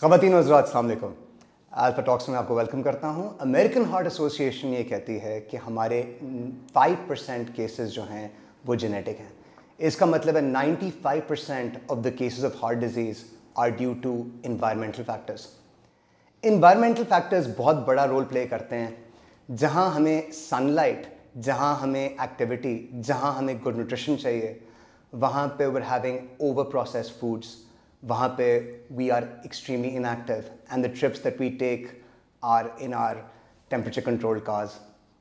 ख़वातीन व हज़रात, अस्सलाम वालेकुम। अल्फा टॉक्स में आपको वेलकम करता हूँ। अमेरिकन हार्ट एसोसिएशन ये कहती है कि हमारे 5% केसेस जो हैं वो जेनेटिक हैं। इसका मतलब है 95% of the cases of heart disease are due to environmental factors. Environmental factors बहुत बड़ा रोल प्ले करते हैं। जहाँ हमें सनलाइट, जहाँ हमें एक्टिविटी, जहाँ हमें गुड न्यूट्रिशन चाहिए, वहाँ पे we're having over processed foods, वहाँ पे we are extremely inactive and the trips that we take are in our temperature controlled cars.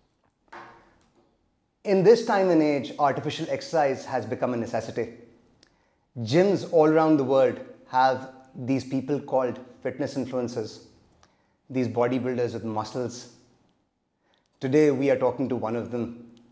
In this time and age, artificial exercise has become a necessity. Gyms all around the world have these people called fitness influencers, these bodybuilders with muscles. Today we are talking to one of them.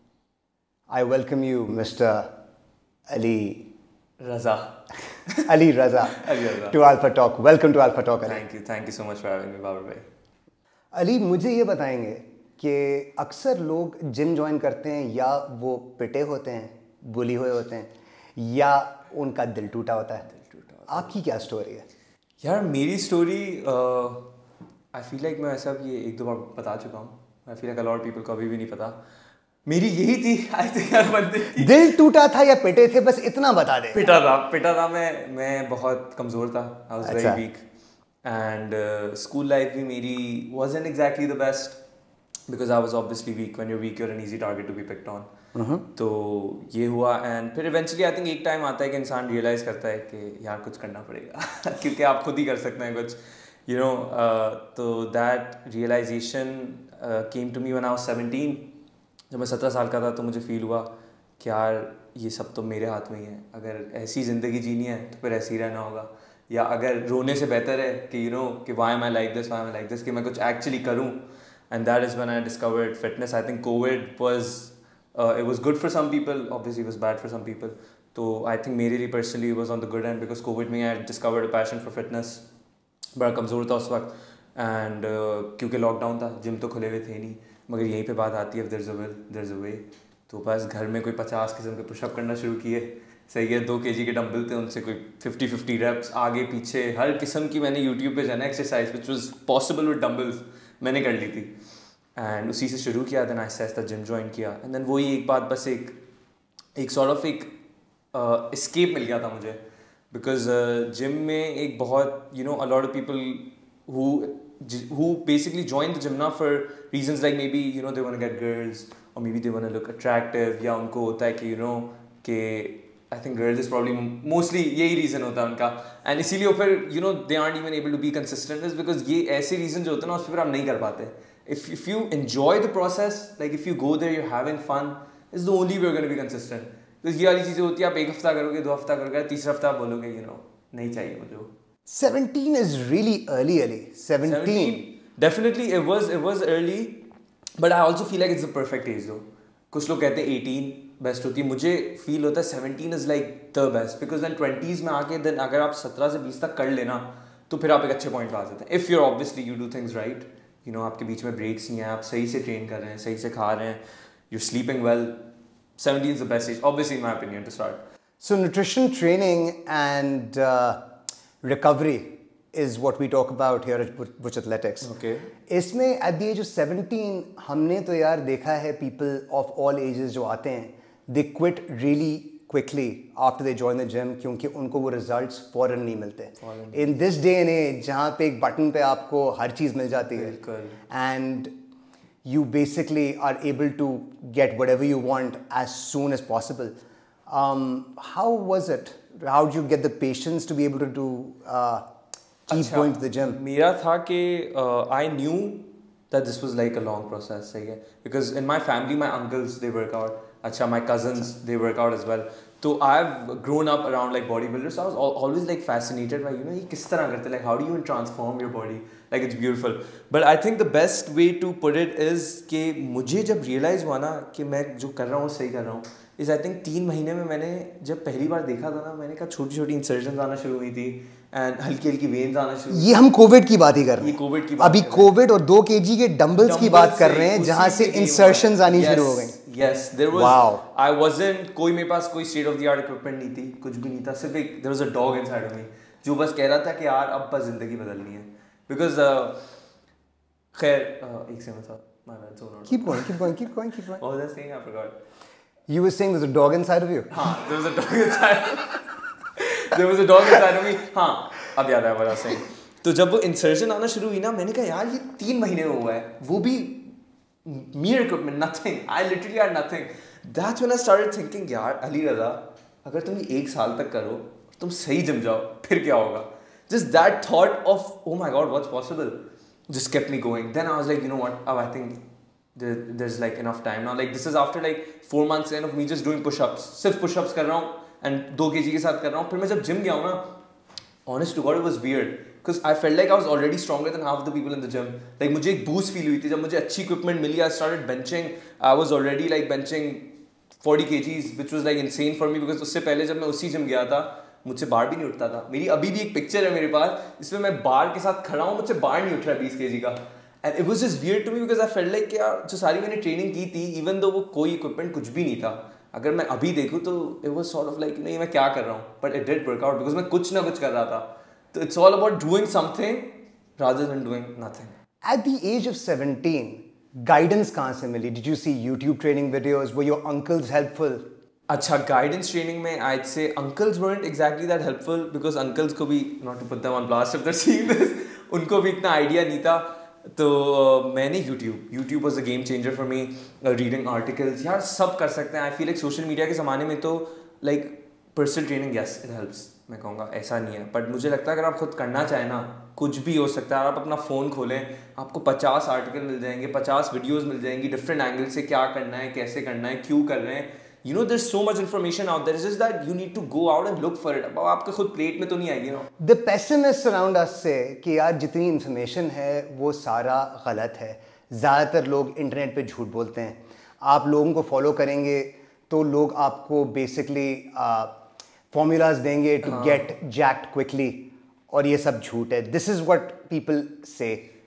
I welcome you, Mr. Ali Raza. Ali Raza, to Alpha Talk. Welcome to Alpha Talk, Ali. Thank you so much for having me, Babar bhai. Ali, मुझे ये बताएंगे कि अक्सर लोग gym join करते हैं या वो पिटे होते हैं, बुली हुए होते हैं, या उनका दिल टूटा होता है। आपकी क्या स्टोरी है? यार मेरी स्टोरी आई फील लाइक मैं ऐसा भी एक दो बार बता चुका हूँ। I feel like a lot of people को अभी भी नहीं पता। मेरी यही थी, आई थिंक हर बंदे की। दिल टूटा था या पिटे थे, बस इतना बता दे। पिटा था मैं बहुत कमज़ोर था। I was very weak and school life भी मेरी wasn't exactly the best because I was obviously weak. When you're weak, you're an easy target to be picked on. तो ये हुआ एंड फिर इवेंचुअली आई थिंक एक time आता है कि इंसान रियलाइज करता है कि यार कुछ करना पड़ेगा क्योंकि आप खुद ही कर सकते हैं कुछ, यू नो। तो that realisation came to me when I was 17। जब मैं 17 साल का था तो मुझे फील हुआ कि यार ये सब तो मेरे हाथ में ही है। अगर ऐसी ज़िंदगी जीनी है तो फिर ऐसे ही रहना होगा, या अगर रोने से बेहतर है कि यू नो कि why am I like this, कि मैं कुछ एक्चुअली करूँ। And that is when I discovered fitness. I think Covid it was good for some people, obviously it was bad for some people. तो I think मेरे लिए personally it was on the good end because Covid में I discovered a passion for fitness. बड़ा कमज़ोर था उस वक्त and क्योंकि लॉकडाउन था, जिम तो खुले हुए थे नहीं। मगर यहीं पे बात आती है, there is a will there is a way. तो बस घर में कोई 50 किस्म के पुशअप करना शुरू किए। सही है, 2 kg के डंबल थे, उनसे कोई 50-50 रेप्स आगे पीछे, हर किस्म की मैंने यूट्यूब पे जाना exercise which was possible with dumbbells मैंने कर ली थी। एंड उसी से शुरू किया, देन आहिस्ता आहिस्ता जिम ज्वाइन किया एंड देन वही एक बात, बस एक सॉर्ट ऑफ एक एस्केप मिल गया था मुझे। बिकॉज जिम में एक बहुत you know a lot of people who basically join the gym now for reasons like maybe you know they want to get girls or maybe they want to look attractive, या उनको होता है कि you know कि I think girls is probably mostly यही reason होता है उनका। and इसीलिए वो फिर you know they aren't even able to be consistent is because ये ऐसे reason जो होते हैं ना उस पर आप नहीं कर पाते। if you enjoy the process, like if you go there you're having fun, is the only way you're going to be consistent। तो ये वाली चीज़ें होती है, आप 1 हफ्ता करोगे, 2 हफ्ता करोगे, तीसरा हफ्ता आप बोलोगे you know नहीं चाहिए मुझे। 17 is really early, Ali. 17. Definitely it was early, but I also feel like it's the perfect age though. कुछ लोग कहते हैं 18 बेस्ट होती है, मुझे फील होता है 17 is like the best because then 20s में आके then अगर आप 17 से 20 तक कर लेना तो फिर आप एक अच्छे पॉइंट पे आ जाते हैं। If you're obviously you do things right, you know आपके बीच में ब्रेक्स नहीं है, आप सही से ट्रेन कर रहे हैं, सही से खा रहे हैं, you're sleeping well, 17 is the best age obviously in my opinion to start. So nutrition training and recovery is what we talk about here at Butch Athletics. Okay. इसमें at the age of 17 हमने तो यार देखा है people of all ages जो आते हैं, they quit really quickly after they join the gym क्योंकि उनको वो results फौरन नहीं मिलते। In this day and age जहाँ पे एक बटन पे आपको हर चीज़ मिल जाती है and you basically are able to get whatever you want as soon as possible. How was it? How did you get the patience to be able to do keep going to the gym? मेरा था कि I knew that this was like a long process, सही है, because in my family my uncles they work out, अच्छा my cousins they work out as well. तो I've grown up around like bodybuilders, so I was always like fascinated by you know ये किस तरह करते हैं, like how do you transform your body, like it's beautiful. But I think the best way to put it is कि मुझे जब realize हुआ ना कि मैं जो कर रहा हूँ सही कर रहा हूँ, इस आई थिंक 3 महीने में मैंने जब पहली बार देखा था ना, मैंने कहा छोटी छोटी इंसर्जन आना शुरू हुई थी एंड हल्की हल्की वेन्स आना शुरू। ये हम कोविड की बात ही कर रहे हैं, ये कोविड की बात अभी कोविड और 2 kg के डंबल्स की बात कर रहे हैं जहां से इंसर्शंस आनी शुरू हो गई। Yes there was, I wasn't, कोई मेरे पास कोई state of the art equipment नहीं थी, कुछ भी नहीं था, सिर्फ एक there was a dog inside of me. जो बस कह रहा था कि यार अब बस ज़िंदगी बदलनी है. Because खैर एक से मतलब my bad, so not. Keep going. What was I saying? I forgot. You were saying there's a dog inside of you. हाँ, there was a dog inside. There was a dog inside of me. हाँ, अब याद आया what I was saying. तो जब वो insertion आना शुरू हुई ना, मैंने कहा यार ये 3 महीने में हुआ है, वो भी mere equipment, nothing. I literally had nothing. That's when I started thinking यार अली रज़ा, अगर तुम 1 साल तक करो, तुम सही जम जाओ, फिर क्या होगा? Just that thought of oh my god, what's possible, just kept me going. Then I was like, you know what? Oh, I think there's like enough time now. Like this is after like 4 months in of me just doing push-ups. सिर्फ push-ups कर रहा हूँ and 2 kg के साथ कर रहा हूँ. फिर मैं जब gym गया हूँ ना, honest to God, it was weird. Because I felt like I was already stronger than half the people in the gym. Like मुझे एक boost feel हुई थी जब मुझे अच्छी equipment milli. I started benching. I was already like benching 40 kgs, which was like insane for me because उससे पहले जब मैं उसी gym गया था, मुझसे बार भी नहीं उठता था. मेरी अभी भी एक पिक्चर है मेरे पास, इसमें मैं बार के साथ खड़ा हूँ, मुझसे बार नहीं उठ रहा 20 kg का. And it was just weird to me because I felt like यार जो सारी मैंने ट्रेनिंग की थी, even though वो कोई equipment कुछ भी नहीं था, अगर मैं अभी देखूँ तो it was sort of like नहीं मैं क्या कर रहा हूँ, but it did work out because मैं कुछ ना कुछ कर रहा था. So it's all about doing something rather than doing nothing. At the age of 17, guidance कहाँ से मिली? Did you see YouTube training videos? Were your uncles helpful? अच्छा, guidance training में I'd say uncles weren't exactly that helpful because uncles को भी, not to put them on blast if they're seeing this, उनको भी इतना idea नहीं था. तो मैंने YouTube was a game changer for me. Reading articles, यार सब कर सकते हैं. I feel like social media के ज़माने में तो like personal training, yes it helps, मैं कहूँगा ऐसा नहीं है, बट मुझे लगता है अगर आप खुद करना चाहें ना, कुछ भी हो सकता है. आप अपना फ़ोन खोलें, आपको 50 आर्टिकल मिल जाएंगे, 50 वीडियोस मिल जाएंगी, डिफरेंट एंगल से क्या करना है, कैसे करना है, क्यों कर रहे हैं. You know, there's so much information out there. It's just that you need to go out and look for it. अब आपके खुद प्लेट में तो नहीं आएगी ना. The pessimists around us say कि यार जितनी information है वो सारा गलत है. ज़्यादातर लोग इंटरनेट पे झूठ बोलते हैं. आप लोगों को फॉलो करेंगे तो लोग आपको बेसिकली फॉर्मूलाज देंगे टू गेट जैक्ड क्विकली, और ये सब झूठ है. दिस इज व्हाट पीपल से.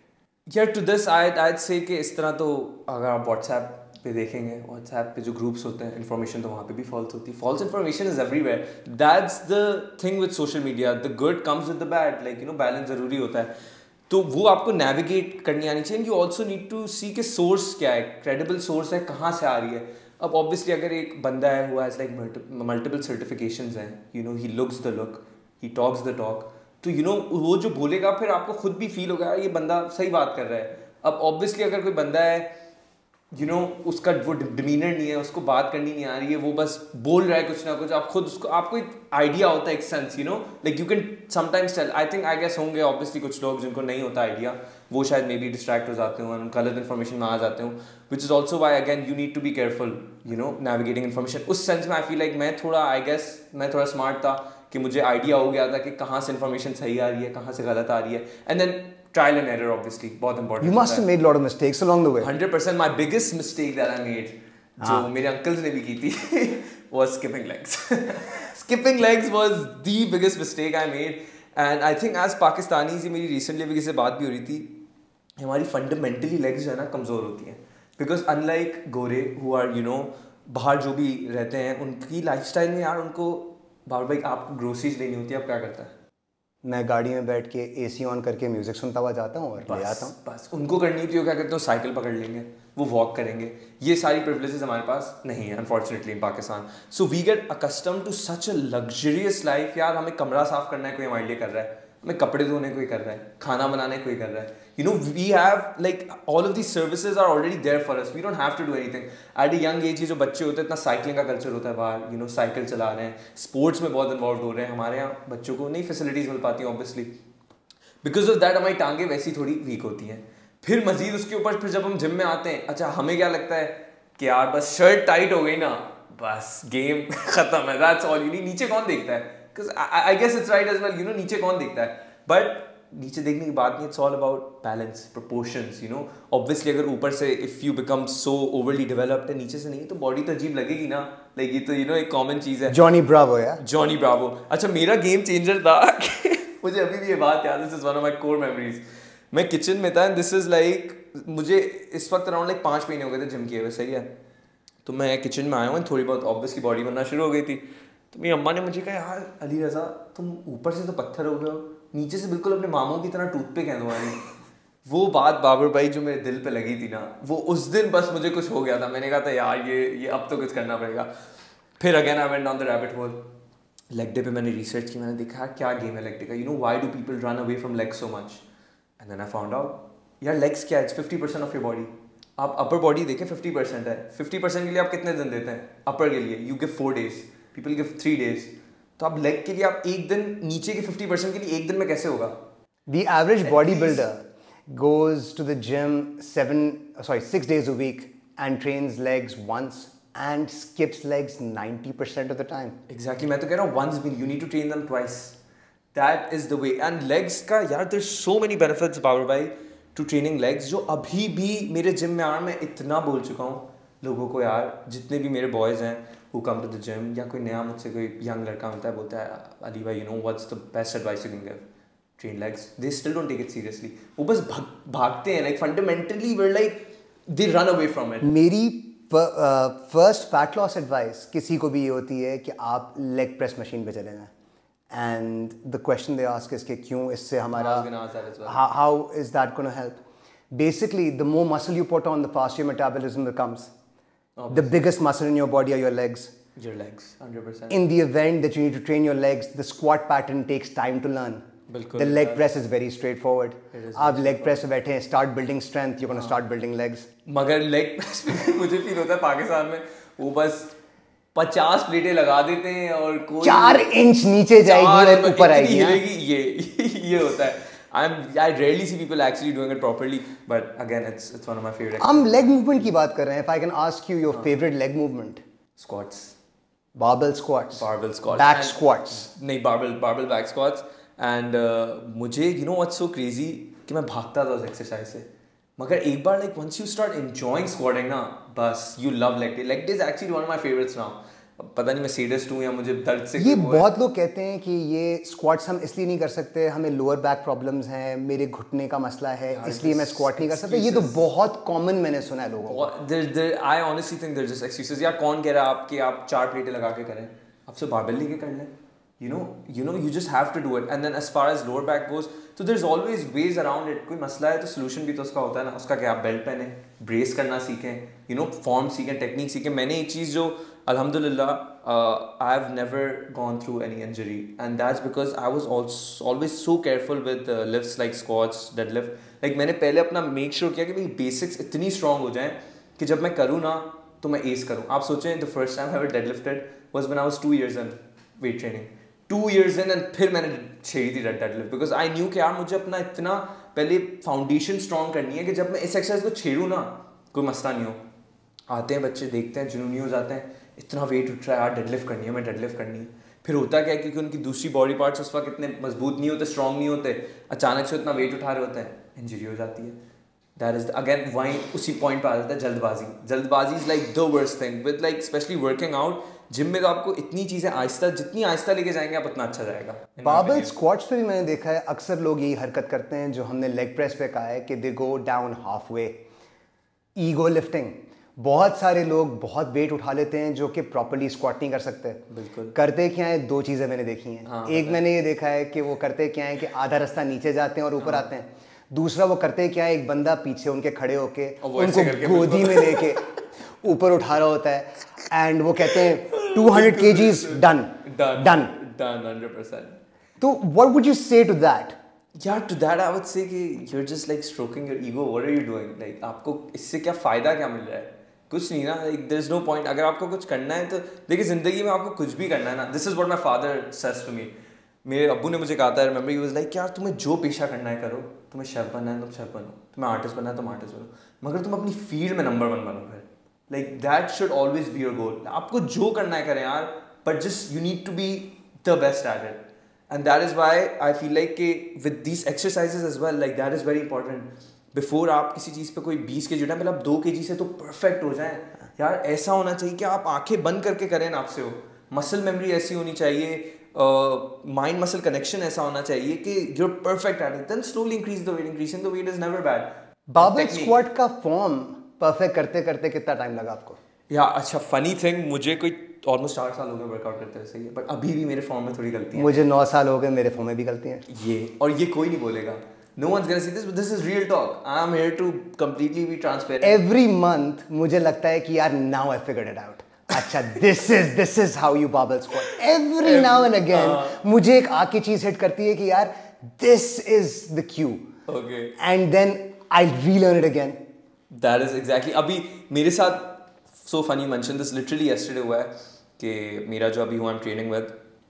यार टू दिस I'd say कि इस तरह तो अगर आप व्हाट्सएप पे देखेंगे, व्हाट्सएप पे जो ग्रुप्स होते हैं, इन्फॉर्मेशन तो वहाँ पे भी फॉल्स होती है. False information is everywhere. That's the thing with social media. The good comes with the bad. Like you know, balance ज़रूरी होता है. तो वो आपको नेविगेट करनी आनी चाहिए. You also need to see के सोर्स क्या है, क्रेडिबल सोर्स है, कहाँ से आ रही है. अब ऑब्वियसली अगर एक बंदा है who has like multiple certifications हैं, you know, he looks the look, he talks the talk, तो you know वो जो बोलेगा फिर आपको खुद भी फील होगा ये बंदा सही बात कर रहा है. अब ऑब्वियसली अगर कोई बंदा है you know उसका वो डिमीनर नहीं है, उसको बात करनी नहीं आ रही है, वो बस बोल रहा है कुछ ना कुछ, आप खुद उसको, आपको एक आइडिया होता है, एक sense, you know, like you can sometimes tell. I guess होंगे ऑब्वियसली कुछ लोग जिनको नहीं होता आइडिया, वो शायद मे बी डिस्ट्रैक्ट हो जाते हो, गलत इन्फॉर्मेशन में आ जाते हो, which is also why again you need to be careful, you know, navigating information. उस सेंस में आई फील लाइक मैं थोड़ा, आई गेस मैं थोड़ा स्मार्ट था कि मुझे आइडिया हो गया था कि कहाँ से इन्फॉर्मेशन सही आ रही है, कहाँ से गलत आ रही है. And then trial and error, obviously, बहुत important. You must have made a lot of mistakes along the way. 100%. My biggest mistake that I made, जो मेरे uncles ने भी की थी, was skipping legs. Skipping legs was the biggest mistake I made. And I think as Pakistanis, ये मेरी recently अभी किसी से बात भी हो रही थी, हमारी fundamentally legs जो है ना कमज़ोर होती हैं. Because unlike Gore who are, you know, बाहर जो भी रहते हैं, उनकी lifestyle में यार उनको बार बार आपको groceries लेनी होती है. अब क्या करता है? मैं गाड़ी में बैठ के एसी ऑन करके म्यूजिक सुनता हुआ जाता हूँ और ले आता हूँ. बस उनको करनी होती है, क्या करते हो, साइकिल पकड़ लेंगे, वो वॉक करेंगे. ये सारी प्रिविलेजेस हमारे पास नहीं है unfortunately in Pakistan. So we get accustomed to such a luxurious life. यार हमें कमरा साफ करना है, कोई हमारे लिए कर रहा है, हमें कपड़े धोने कोई कर रहा है, खाना बनाने कोई कर रहा है. You know, we have like all of these services are already there for us. We don't have to do anything. At a young age, ये जो बच्चे होते हैं, इतना साइकिलिंग का कल्चर होता है बाहर, you know, साइकिल चला रहे हैं, स्पोर्ट्स में बहुत इन्वॉल्व हो रहे हैं. हमारे यहाँ बच्चों को नहीं फैसिलिटीज़ मिल पाती ऑब्वियसली. बिकॉज ऑफ दैट हमारी टांगे वैसी थोड़ी वीक होती हैं. फिर मजीद उसके ऊपर फिर जब हम जिम में आते हैं, अच्छा हमें क्या लगता है कि यार बस शर्ट टाइट हो गई ना, बस गेम खत्म है, दैट्स ऑल यू नीड. नीचे कौन देखता है? Because I guess it's right as well, you know, नीचे कौन देखता है? बट नीचे देखने की बात नहीं, it's all about balance, proportions, you know. Obviously अगर ऊपर से if you become so overly developed है, नीचे से नहीं, तो बॉडी तो अजीब लगेगी ना. लाइक ये तो यू नो एक कॉमन चीज़ है. जॉनी ब्रावो यार, जॉनी ब्रावो. अच्छा मेरा गेम चेंजर था मुझे अभी भी ये बात याद है. This is one of my core memories. मैं किचन में था, दिस इज़ लाइक मुझे इस वक्त अराउंड लाइक 5 महीने हो गए थे जिम किए हुए, सही है. तो मैं किचन में आया हूँ, थोड़ी बहुत ऑब्वियसली बॉडी बनना शुरू हो गई थी. तो मेरी अम्मा ने मुझे कहा यार अली रज़ा तुम ऊपर से तो पत्थर हो गए हो, नीचे से बिल्कुल अपने मामों की तरह टूथपिक है तुम्हारी। वो बात बाबर भाई जो मेरे दिल पे लगी थी ना, वो उस दिन बस मुझे कुछ हो गया था। मैंने कहा था यार ये अब तो कुछ करना पड़ेगा। फिर again I went down the rabbit hole. Leg day पे मैंने रिसर्च की, मैंने देखा क्या गेम है लेग डे का, you know why do people run away from leg so much, and then I found out यार लेग्स क्या है, इट्स 50% ऑफ योर बॉडी। आप अपर बॉडी देखें 50% है, 50% के लिए आप कितने दिन देते हैं अपर के लिए? You give 4 days, people give 3 days। तो आप लेग के लिए आप एक दिन, नीचे के 50% के लिए एक दिन में कैसे होगा? The average bodybuilder goes to the gym 6 days a week and trains legs once and skips legs 90% of the time. Exactly, मैं तो कह रहा हूँ once भी, you need to train them twice. That is the way. And legs का यार there's so many benefits Babar भाई to training legs, जो अभी भी मेरे जिम में यार मैं इतना बोल चुका हूँ लोगों को यार, जितने भी मेरे बॉयज़ हैं who come to the gym, या कोई नया मुझसे कोई यंग लड़का मिलता है बोलता है अली भाई you know what's the best advice you can give? Train legs. They still don't take it seriously. वो बस भागते हैं, like fundamentally we're like they run away from it. मेरी फर्स्ट फैट लॉस एडवाइस किसी को भी ये होती है कि आप लेग प्रेस मशीन पे चले जाएं, and the question they ask is कि क्यों, इससे हमारा how is that gonna help? Basically the more muscle you put on the faster your metabolism becomes. The biggest muscle in your body are your legs. Your legs, 100%. In the event that you need to train your legs, the squat pattern takes time to learn. The leg press is very straightforward. आप leg press पे बैठे हैं, start building strength, you're going to start building legs. मगर leg press पे मुझे feel होता है पाकिस्तान में वो बस 50 प्लेटें लगा देते हैं और कोई 4 इंच नीचे जाएगी और ऊपर आएगी। ये होता है. I rarely see people actually doing it properly, but again, it's one of my favorite. हम leg movement की बात कर रहे हैं. If I can ask you your favorite leg movement? Squats. Barbell squats. Barbell squats. Back squats. नहीं, barbell back squats. And मुझे you know what's so crazy कि मैं भागता था उस exercise से. मगर एक बार like once you start enjoying squatting ना, बस you love leg day. Leg day is actually one of my favorites now. पता नहीं मैं सीरियस हूँ या मुझे दर्द से ये बहुत लोग कहते हैं कि ये स्क्वाट्स हम इसलिए नहीं कर सकते, हमें लोअर बैक प्रॉब्लम्स हैं, मेरे घुटने का मसला है इसलिए मैं स्क्वाट नहीं कर सकता. ये तो बहुत कॉमन मैंने सुना है लोगों को. I honestly think they're just excuses. यार कौन कह रहा है आप कि आप 4 प्लेटें लगा के करें? आपसे बारबेल लेके कर लें. you know you just have to do it. And then as far as lower back goes, so there's always ways around it. कोई मसला है तो solution भी तो उसका होता है ना. उसका क्या, आप बेल्ट पहने, ब्रेस करना सीखें, you know फॉर्म सीखें, टेक्निक सीखें. मैंने एक चीज़ जो alhamdulillah I've never gone through any injury, and that's because I was always so careful with lifts like squats, deadlift. like मैंने पहले अपना make sure किया कि मेरी basics इतनी strong हो जाएं कि जब मैं करूँ ना तो मैं ace करूँ. आप सोचें the first time I ever deadlifted was when I was 2 years in weight training. 2 years in, and फिर मैंने छेड़ी थी डेडलिफ्ट बिकॉज आई न्यू कि यार मुझे अपना इतना पहले फाउंडेशन स्ट्रॉन्ग करनी है कि जब मैं इस एक्सरसाइज को छेड़ूँ ना कोई मसला नहीं हो. आते हैं बच्चे, देखते हैं, जुनूनी हो जाते हैं, इतना वेट उठ रहा है यार, डेडलिफ्ट करनी है, मैं डेडलिफ्ट करनी है. फिर होता क्या है क्योंकि उनकी दूसरी बॉडी पार्ट्स उस वक्त इतने मजबूत नहीं होते, स्ट्रॉन्ग नहीं होते, अचानक से इतना वेट उठा रहे होते हैं, इंजरी हो जाती है. दैट इज अगेन वहीं उसी पॉइंट पर आ जाता है जल्दबाजी is like the worst thing with like specially working out. Gym में तो आपको इतनी चीज़ें जितनी आहिस्ता लेके जाएंगे आप उतना अच्छा जाएगा. बारबेल स्क्वाट्स पे भी मैंने देखा है अक्सर लोग यही हरकत करते हैं जो हमने लेग प्रेस पे कहा है कि they go down halfway. Ego lifting, बहुत सारे लोग बहुत वेट उठा लेते हैं जो कि प्रॉपर्ली स्क्वाट नहीं कर सकते. बिल्कुल. करते क्या है, 2 चीज़ें मैंने देखी हैं. हाँ, एक मैंने ये देखा है कि वो करते क्या है कि आधा रास्ता नीचे जाते हैं और ऊपर आते हैं. दूसरा वो करते क्या है, एक बंदा पीछे उनके खड़े होके उनको गोदी में लेके ऊपर उठा रहा होता है एंड वो कहते हैं 200 kgs done 100%. तो what would you say to that? Yeah, to that I would say कि you're just like stroking your ego. What are you doing? Like आपको इससे क्या फ़ायदा क्या मिल रहा है? कुछ नहीं ना. Like there's no point. अगर आपको कुछ करना है तो देखिए ज़िंदगी में आपको कुछ भी करना है ना. This is what my father says to me. मेरे अब्बू ने मुझे कहा था, remember he was like यार तुम्हें जो पेशा करना है करो, तुम्हें शेफ बनना है तुम शेफ बनो, तुम्हें आर्टिस्ट बनना है तुम आर्टिस्ट बनो, मगर तुम अपनी फील्ड में नंबर 1 बनो. फिर like that should always be your goal. आपको जो करना है करें यार, but just you need to be the best at it. And that is why I feel like कि with these exercises as well, like that is very important. Before आप किसी चीज़ पे कोई 20 kg उठाएं, पहले आप 2 kg से तो perfect हो जाएं. यार ऐसा होना चाहिए कि आप आंखें बंद करके करें ना आपसे हो. मसल मेमोरी ऐसी होनी चाहिए, माइंड मसल कनेक्शन ऐसा होना चाहिए कि you're perfect at it. Then slowly increase the weight. Increasing the weight is never bad. Barbell squat का फॉर्म परफेक्ट करते करते कितना टाइम लगा आपको? या अच्छा, फनी थिंग, मुझे कोई ऑलमोस्ट 4 साल हो गए वर्कआउट करते हुए, सही है, बट अभी भी मेरे फॉर्म में थोड़ी गलती है। मुझे 9 साल हो गए, मेरे फॉर्म में भी गलतियाँ हैं। ये कोई नहीं बोलेगा, no one's gonna see this, but this is real talk. I'm here to completely be transparent. Every month मुझे लगता है कि यार now I figured it out. अच्छा this is how you barbell squat. Every now and again मुझे एक आके चीज हिट करती है कि यार this is the cue. Okay. And then I relearn it again. That is exactly. अभी मेरे साथ so funny you mentioned this, literally yesterday हुआ है कि मेरा जो अभी हुआ I'm training with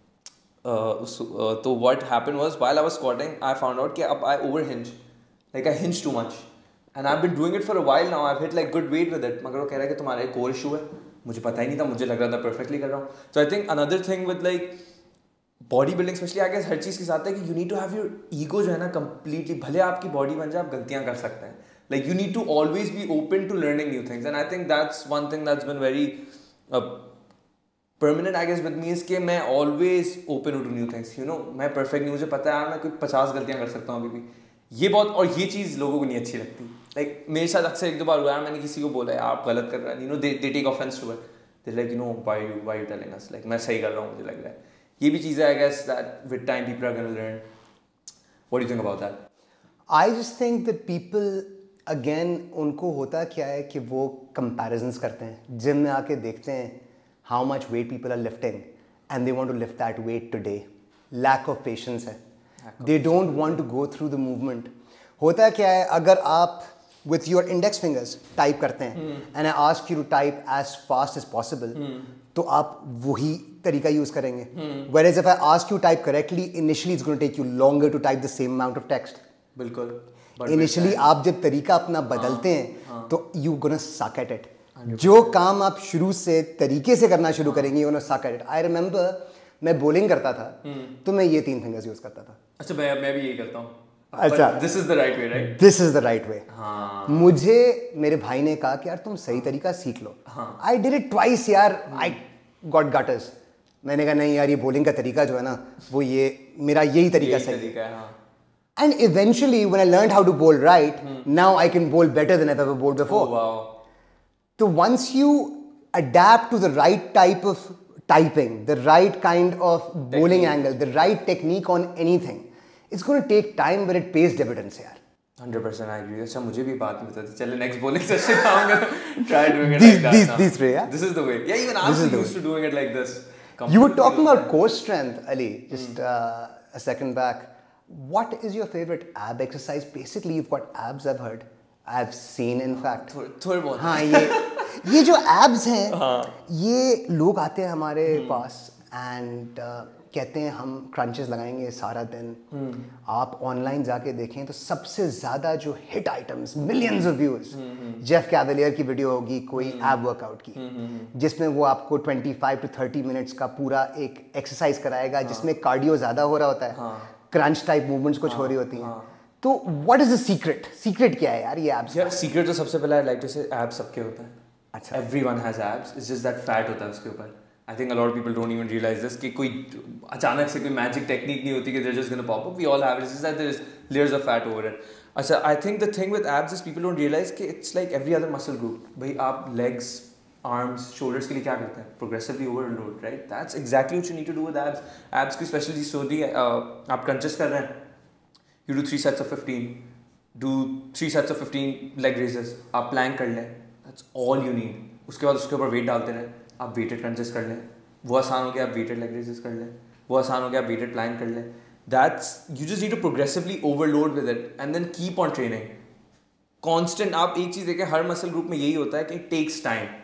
तो what happened was while I was squatting I found out कि अब I overhinge, like I hinge too much and I've been doing it for a while now. I've hit like good weight with it, मगर वो कह रहा है कि तुम्हारा एक core issue है, मुझे पता ही नहीं था, मुझे लग रहा था perfectly कर रहा हूँ. So I think another thing with like bodybuilding specially I guess हर चीज़ के साथ है कि you need to have your ego जो है ना कंप्लीटली, भले आपकी बॉडी बन जाए आप गलतियाँ कर सकते हैं, like you need to always be open to learning new things and I think that's one thing that's been very permanent I guess with me, is के मैं always open to new things, you know मैं perfect नहीं, मुझे पता है यार मैं कोई 50 गलतियाँ कर सकता हूँ अभी भी, ये बहुत, और ये चीज़ लोगों को नहीं अच्छी लगती. लाइक मेरे साथ अक्सर 1-2 बार हुआ है, मैंने किसी को बोला है आप गलत कर रहे हैं, you know they take offence to it, they like you know why you telling us, like मैं सही कर रहा हूँ, मुझे लग रहा है. ये भी चीज़ है I guess that with time people are gonna learn. What do you think about that? I just think that people again उनको होता क्या है कि वो कंपैरिजंस करते हैं, जिम में आके देखते हैं how much weight people are lifting and they want to lift that weight today. Lack of patience है, they don't want to go through the movement. होता क्या है, अगर आप with your index fingers type करते हैं and I ask you to type as fast as possible, तो आप वही तरीका यूज करेंगे. Whereas if I ask you type correctly, initially it's going to take you longer to type the same amount of text. बिल्कुल. Initially आप जब तरीका अपना बदलते हैं तो you gonna suck at it. जो काम आप शुरू से तरीके से करना शुरू करेंगे you gonna suck at it. I remember मैं bowling करता था तो मैं ये 3 fingers यूज करता था. अच्छा मैं भी यही करता हूँ. अच्छा, this is the right way, right? This is the right way. मुझे मेरे भाई ने कहा कि यार तुम सही तरीका सीख लो. आई डिड इट ट्वाइस यार, आई गॉट गटर्स. मैंने कहा नहीं यार, ये बॉलिंग का तरीका जो है ना वो ये मेरा यही तरीका सही है. And eventually when I learned how to bowl right, now I can bowl better than I have ever bowled before. तो once you adapt to the right type of typing, the right kind of bowling angle, the right technique on anything, it's going to take time but it pays dividends यार. 100% I agree. अच्छा मुझे भी बात में बताते चले next bowling session I'm gonna try doing it like that. These way, yeah. This is the way. Yeah, even I'm used to doing it like this. You were talking about core strength, Ali, just a second back. What is your favorite ab exercise? Basically, you've got abs, I've heard. I've seen, in fact. थोड़े बहुत. हाँ, ये जो abs हैं, ये लोग आते हैं हमारे पास and कहते हैं हम क्रंचेस लगाएंगे सारा दिन. आप ऑनलाइन जाके देखें तो सबसे ज़्यादा जो hit items, millions of views, Jeff Cavaliere की वीडियो होगी कोई एब वर्कआउट की, जिसमें वो आपको 25 to 30 मिनट्स का पूरा एक एक्सरसाइज कराएगा जिसमें कार्डियो ज़्यादा हो रहा होता है, क्रंच टाइप मूवमेंट्स कुछ हो रही होती हैं. तो what is the secret? Secret क्या है यार ये एब्स? यार सीक्रेट तो सबसे पहले I like to say abs सबके होता है. अच्छा, everyone has abs, it's just that fat होता है उसके ऊपर. I think a lot of people don't even realize this कि कोई अचानक से कोई magic technique नहीं होती कि they're just gonna pop up. We all have it. It's just that there's layers of fat over it. अच्छा, I think the thing with abs is people don't realize कि it's like every other muscle group. भाई आप legs, arms, shoulders के लिए क्या करते हैं? Progressively overload, right? That's exactly what you need to do with abs. Abs की special चीज़ होती है, आप crunches कर रहे हैं. You do 3 sets of 15. Do 3 sets of 15 leg raises. आप plank कर लें. That's all you need. उसके बाद उसके ऊपर weight डालते रहें. आप वेटेड क्रंचेस कर लें, वो आसान हो गया. आप वेटेड लेग रेजेस कर लें, वो आसान हो गया. आप वेटेड प्लैंक कर लें. That's you just need to progressively overload with it and then keep on training constant. आप एक चीज़ देखें, हर मसल ग्रुप में यही होता है कि it takes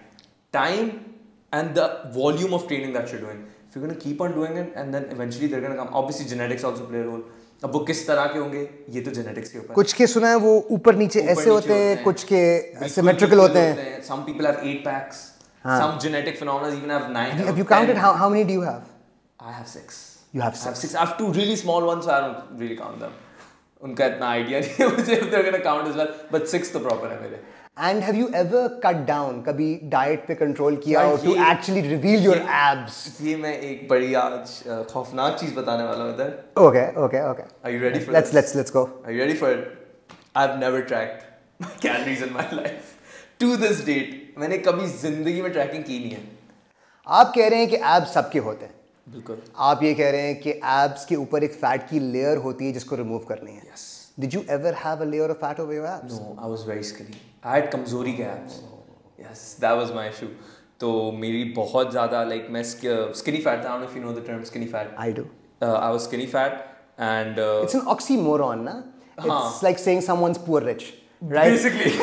time and the volume of training that you doing. If you gonna keep on doing it and then eventually they're gonna come. Obviously genetics also play a role. अब वो किस तरह के होंगे ये तो जेनेटिक्स के ऊपर. कुछ के सुना है वो ऊपर नीचे ऐसे होते हैं, कुछ के सिमेट्रिकल होते हैं. Some people have 8 packs. Some genetic phenomena even have 9. Have you counted how many do you have? I have 6. You have 6. I have 2 really small ones, so I don't really count them. उनका इतना idea नहीं है मुझे if they're gonna count as well, but 6 तो proper है मेरे. And have you ever cut down? कभी diet पे कंट्रोल किया हो to actually reveal your abs? ये मैं एक बड़ी आज खौफनाक चीज बताने वाला हूँ इधर. Okay. Are you ready for this? Let's go. Are you ready for it? I've never tracked my calories in my life. To this date मैंने कभी जिंदगी में ट्रैकिंग की नहीं है. आप कह रहे हैं कि एब्स सबके होते हैं, बिल्कुल। आप ये कह रहे हैं कि एब्स के ऊपर एक फैट की लेयर होती है जिसको रिमूव करनी है। Yes. Did you ever have a layer of fat over your abs? No, I was very skinny. I had कमजोरी के abs. Yes, that was my issue. तो मेरी बहुत ज़्यादा like मैं skinny fat था. I don't know if you know the term skinny fat. I do. I was skinny fat and it's an oxymoron, na? It's like saying someone's poor rich, right? Basically.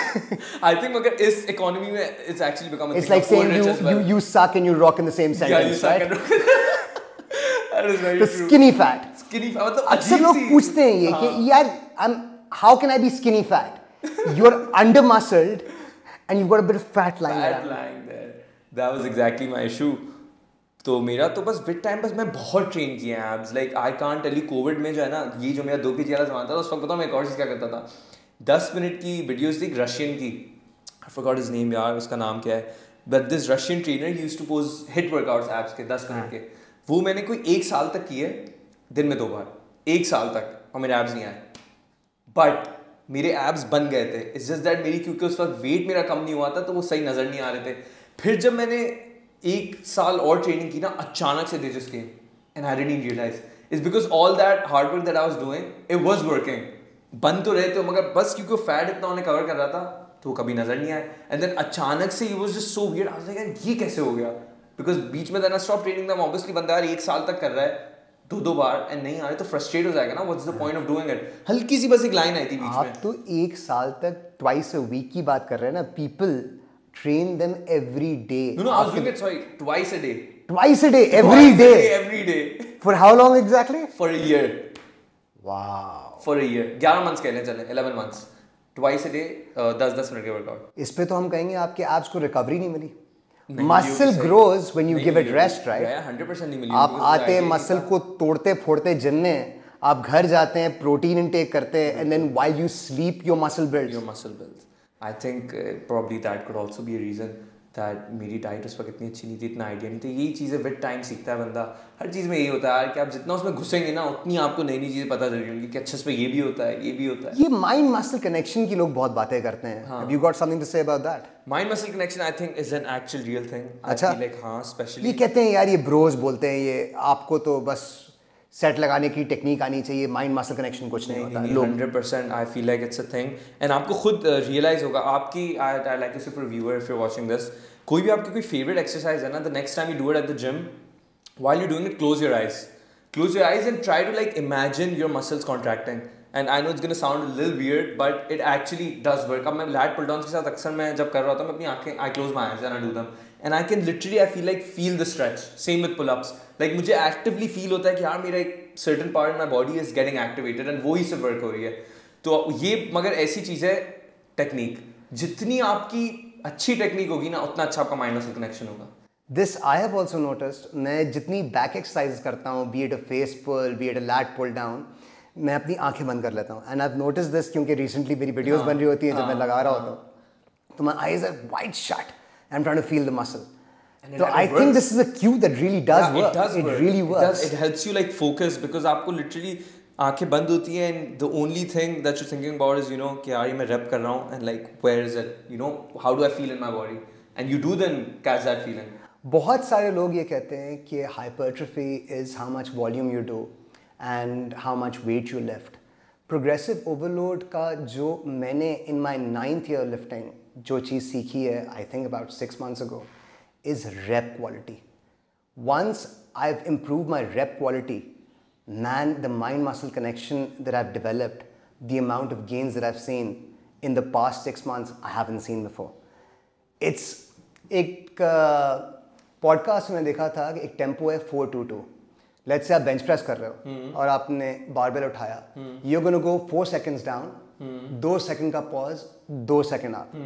I think मगर इस economy में it's actually become a it's thing like of poor saying rich as well. you suck and you rock in the same sentence, Yeah, you suck right? and rock. That is very The true. skinny fat. Skinny fat मतलब अक्सर अजीब लोग सी पूछते हैं ये कि यार how can I be skinny fat? You're under muscled and you've got a bit of fat lying fat around. lying there. That was exactly my issue. तो मेरा तो बस विद टाइम बस मैं बहुत ट्रेन किया है abs like I can't tell you Covid में जो है ना ये जो मेरा 2 kg वाला जमाना था उस वक्त बताऊँ मैं एक और चीज़ क्या करता था 10 मिनट की वीडियोस थी रशियन की आई फॉरगॉट हिज नेम यार उसका नाम क्या है but this Russian trainer used to post HIIT workouts abs के 10 मिनट के वो मैंने कोई 1 साल तक किए दिन में 2 बार 1 साल तक और मेरे एब्स नहीं आए बट मेरे एब्स बन गए थे इट्स जस्ट दैट मेरी क्योंकि उस वक्त वेट मेरा कम नहीं हुआ था तो वो सही नज़र नहीं आ रहे थे फिर जब मैंने 1 साल और ट्रेनिंग की ना अचानक से they just came and I didn't realise it's because all that hard work that I was doing it was working बन तो रहे थे मगर बस क्योंकि फैट इतना उन्हें कवर कर रहा था तो कभी नजर नहीं आया एंड देन अचानक से it was just so weird I was like ये कैसे हो गया बिकॉज बीच में then I stop training them obviously बंदा यार 1 साल तक कर रहा है 2 बार एंड नहीं आ रहे तो फ्रस्ट्रेट हो जाएगा ना what's the point of doing it हल्की सी बस एक लाइन आई थी बीच में आप तो 1 साल तक ट्वाइस अ वीक की बात कर रहे हैं ना people train them every day. No, I was doing it twice a day. Twice a day, every day. Every day. For how long exactly? For a year. Wow. For a year. 11 months कहने चले 11 months. Twice a day, 10-10 minute के workout. इस पे तो हम कहेंगे आपके abs को रिकवरी नहीं मिली. Muscle grows when you give it rest, right? Yeah, 100% नहीं मिली. आप आते हैं मसल को तोड़ते फोड़ते जिनने आप घर जाते हैं प्रोटीन इनटेक करते हैं and then while you sleep your muscle builds. Your muscle builds. I think probably that could also be a reason that मेरी डाइट उस वक्त इतनी अच्छी नहीं थी इतना आइडिया नहीं था यही चीज़ें विद टाइम सीखता है बंदा हर चीज़ में यही होता है कि आप जितना उसमें घुसेंगे ना उतनी आपको नई नई चीज़ें पता चल रही होंगी कि अच्छा इसमें ये भी होता है ये भी होता है ये माइंड मसल कनेक्शन की लोग बहुत बातें करते हैं Have you got something to say about that? Mind muscle connection I think is an actual real thing अच्छा लाइक हाँ स्पेशली ये कहते हैं यार ये ब्रोज बोलते हैं ये आपको तो बस सेट लगाने की टेक्निक आनी चाहिए माइंड मसल कनेक्शन कुछ नहीं होता 100% I feel like it's a thing and आपको खुद रियलाइज होगा आपकी I like to say for viewer if you watching this कोई भी आपकी कोई फेवरेट एक्सरसाइज है ना the next time you do it at the gym while you doing it close your eyes and try to like imagine your muscles contracting and I know it's gonna sound a little weird but it actually does work अब मैं lat pull downs के साथ अक्सर मैं जब कर रहा होता हूँ मैं अपनी आंखें I close my eyes and I do them and I can literally I feel like feel the stretch same with pull ups like मुझे एक्टिवली फील होता है कि यार मेरा एक certain part in my body is getting activated and वो ही से वर्क हो रही है तो ये मगर ऐसी चीज़ है टेक्निक जितनी आपकी अच्छी टेक्निक होगी ना उतना अच्छा आपका माइंड मसल कनेक्शन होगा this I have also noticed मैं जितनी बैक एक्सरसाइज करता हूँ be it a face pull be it a lat pull down मैं अपनी आंखें बंद कर लेता हूँ and I have noticed this क्योंकि रिसेंटली मेरी वीडियोस बन रही होती है जब मैं लगा रहा होता हूँ तो my eyes are wide shut I am trying to feel the muscle So I think this is a cue that really does work. It really works. It helps you like focus because आपको literally आंखें बंद होती हैं and the only thing that you're thinking about is कि यार ये मैं rep कर रहा हूँ and like where is it how do I feel in my body and you do then catch that feeling. बहुत सारे लोग ये कहते हैं कि hypertrophy is how much volume you do and how much weight you lift. Progressive overload का जो मैंने in my 9th year lifting जो चीज़ सीखी है I think about 6 months ago is rep quality. Once I've improved my rep quality, man, the mind-muscle connection that I've developed, the amount of gains that I've seen in the past 6 months, I haven't seen before. It's एक podcast में देखा था कि एक tempo है 422. Let's say आप bench press कर रहे हो और आपने बारबेल उठाया. You're going to go 4 seconds down, 2 second का पॉज, 2 सेकंड अप.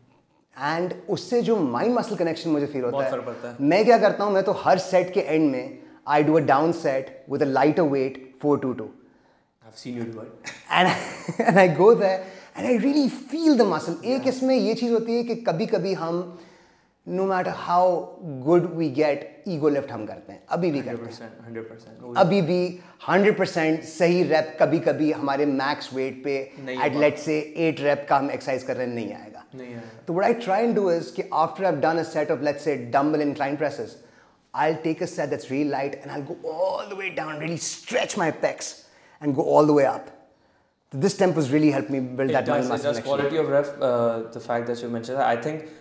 एंड उससे जो माइंड मसल कनेक्शन मुझे फील होता है मैं क्या करता हूँ मैं तो हर सेट के एंड में I do a down set with a lighter weight 422 I've seen you do it and I go there and I really feel the muscle एक इसमें ये चीज़ होती है कि कभी कभी हम no matter how good we get, ego lift हम करते हैं, अभी भी करते हैं 100%, अभी भी 100% सही रैप कभी कभी हमारे मैक्स वेट पे एट लेट्स से 8 रैप का हम एक्सरसाइज कर रहे हैं नहीं आएगा। तो what I try and do is कि after I have done a set of let's say dumbbell incline presses, I'll take a set that's really light and I'll go all the way down, really stretch my pecs and go all the way up. So this tempo has really helped me build that muscle mass. It does quality of rep, the fact that you mentioned that. I think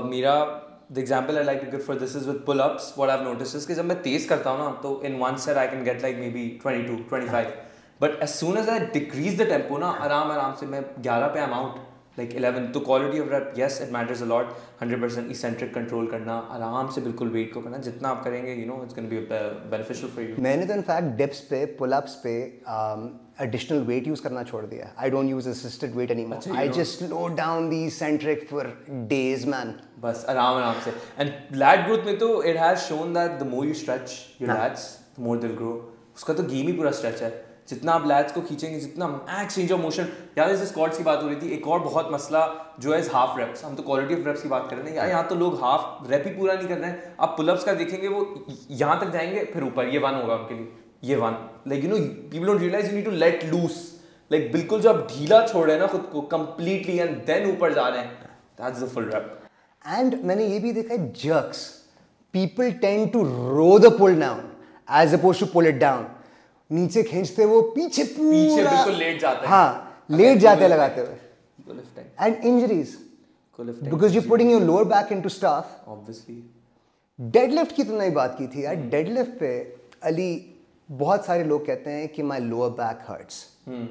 the example I like to give for this is with pull-ups. What I've noticed is कि जब मैं तेज करता हूँ ना तो in one set I can get like maybe 22, 25. But as soon as I decrease the tempo ना आराम से मैं 11 पे I'm out. Like 11, तो quality of rep, yes, it matters a lot. 100% eccentric control करना, आराम से बिल्कुल weight को करना, जितना आप करेंगे, you know, it's going to be beneficial for you. मैंने तो in fact dips पे, pull-ups पे additional weight use करना छोड़ दिया. I don't use assisted weight anymore. I just slow down the eccentric for days, man. बस आराम से. And lat growth में तो it has shown that the more you stretch your lats, the more they'll grow. उसका तो game ही पूरा stretch है. जितना आप लैट्स को खींचेंगे, जितना मैक्स रेंज ऑफ मोशन, याद है स्क्वाट्स की बात हो रही थी, एक और बहुत मसला जो है हाफ रेप्स, हम तो क्वालिटी ऑफ रेप्स की बात कर रहे हैं, यहाँ तो लोग हाफ रेप ही पूरा नहीं कर रहे हैं। आप पुलअप्स का देखेंगे वो यहाँ तक जाएंगे फिर ऊपर, ये 1 होगा उनके लिए, ये 1, like you know people don't realise you need to let loose, like बिल्कुल जो आप ढीला छोड़ रहे हैं ना खुद को कंप्लीटली एंड देन ऊपर जा रहे हैं, that's the full rep. And मैंने ये भी देखा है jerks, people tend to row the pull down as opposed to pull it down, नीचे खींचते वो पीछे बिल्कुल लेट जाते हैं, हाँ लेट जाते हैं लगाते हुए, and injuries because you putting your lower back into stuff. Obviously deadlift की तुमने बात की थी यार, डेडलिफ्ट पे अली बहुत सारे लोग कहते हैं कि my lower back hurts,